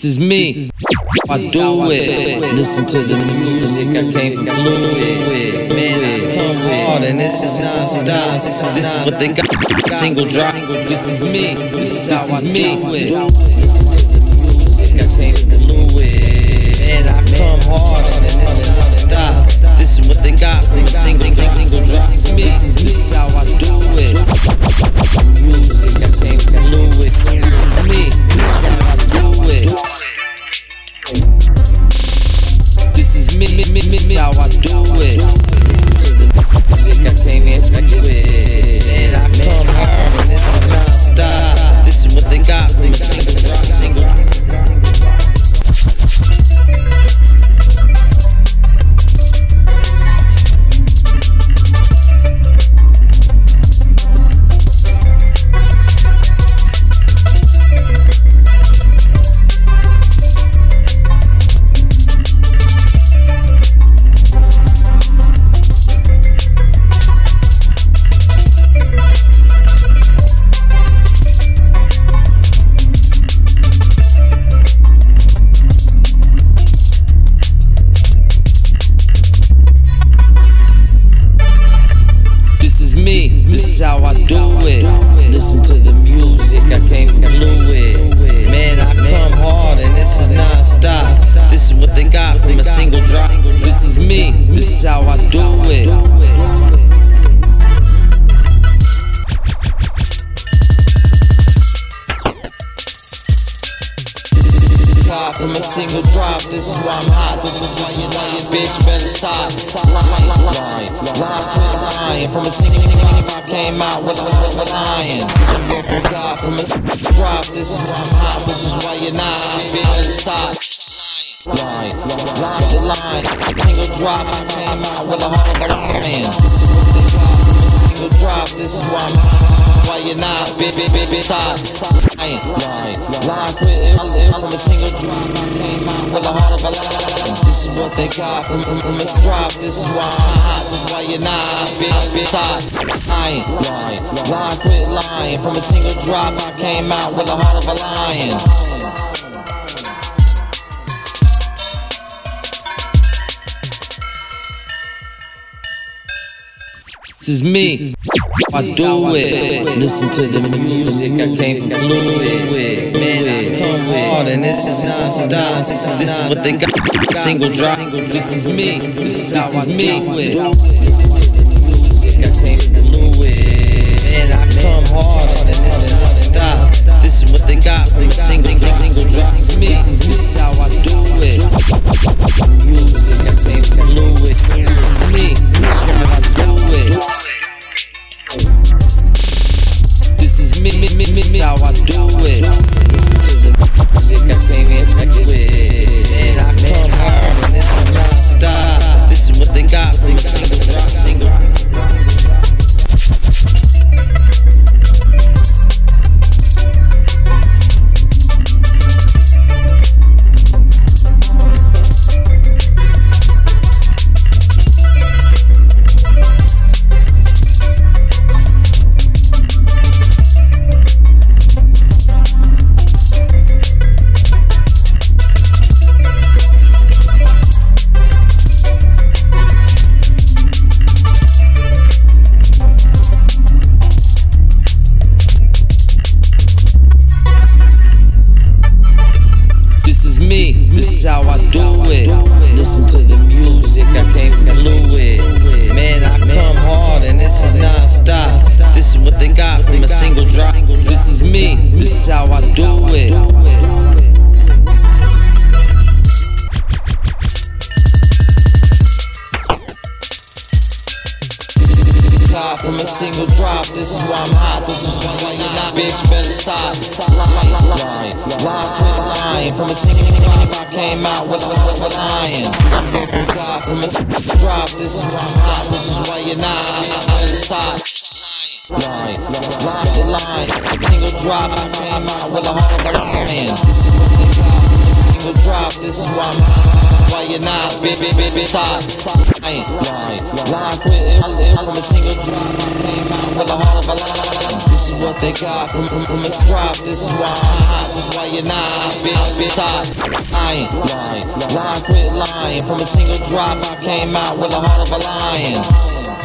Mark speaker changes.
Speaker 1: This is me, I do it. Listen to the music, I came from fluid. Man, I come hard and this is non-stop. This is what they got, single drop. This is me, this is me. Listen to the music, I came from fluid. Man, I come hard and this is non-stop. This is what they got from a single drop. This is me, this is how I do it. Music, I came from fluid. Me, I do it. This is me, how I do it. Listen to the music, I came in with. And I come home and it's non-stop. This is what they got from a single drop, me, this is how I do it. Listen to the music, I came from fluid. Man, I come hard and this is non-stop. This is what they got from a single drop. This is me, this is how I do it. From a single drop, this is why I'm hot. This is why you know your bitch better stop. Lying from a single drop, I came out with a lion. From a drop, this is why I'm hot. This is why you know your bitch better stop. Lying. Single drop, I came out with a lion. This is what they got from a single drop. This is why I'm hot. Why you not, baby, stop. Lying, from a single drop, I came out with a heart of a lion. This is what they got from a drop. This is why I'm hot. This is why you not, baby, stop. Lying, quit lying. From a single drop, I came out with a heart of a lion. This is me, I do it. Listen to the music, I came from fluid. Man, I come hard and this is non-stop. This is what they got, single drop. This is me, this is me. Listen to the music, I came from fluid. Man, I come hard and this is non-stop. This is what they got from a single drop. This is me, this is how I do it. Music, I came from fluid. Me, how I do it. This is me, how I do it. Listen to the music, I came in with. And I come home and it's non-stop. This is what they got from a single drop, me, this is how I do it. Listen to the music, I came from fluid. Man, I come hard and this is non-stop. This is what they got from a single drop. This is me, this is how I do it. From a single drop, this is why I'm hot. This is why you're not, bitch, better stop. Lying, from a single drop, I came out with a lion. From a drop, this is why I'm hot. This is why you're not, better stop. Lying, single drop, I came out with a heart of a lion. This is what they got from a single drop. This is why I'm hot. Why you're not, baby, stop. Lying, quit from a single drop, I came out with a heart of a lion. This is is what they got from a drop. This is why I'm hot, this is why you're not. Bitch, stop lying, lying, quit lying. From a single drop, I came out with a heart of a lion.